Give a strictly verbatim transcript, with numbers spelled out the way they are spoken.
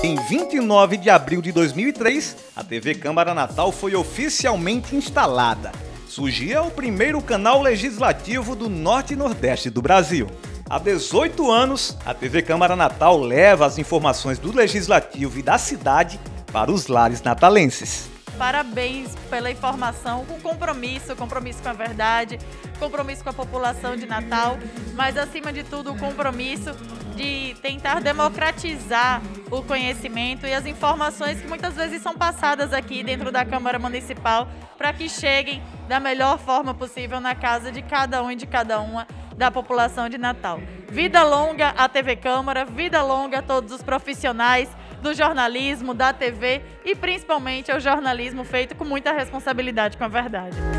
Em vinte e nove de abril de dois mil e três, a T V Câmara Natal foi oficialmente instalada. Surgia o primeiro canal legislativo do Norte e Nordeste do Brasil. Há dezoito anos, a T V Câmara Natal leva as informações do Legislativo e da cidade para os lares natalenses. Parabéns pela informação, com compromisso, compromisso com a verdade, compromisso com a população de Natal, mas acima de tudo o compromisso de tentar democratizar o conhecimento e as informações que muitas vezes são passadas aqui dentro da Câmara Municipal para que cheguem da melhor forma possível na casa de cada um e de cada uma da população de Natal. Vida longa à T V Câmara, vida longa a todos os profissionais do jornalismo, da T V e principalmente ao jornalismo feito com muita responsabilidade com a verdade.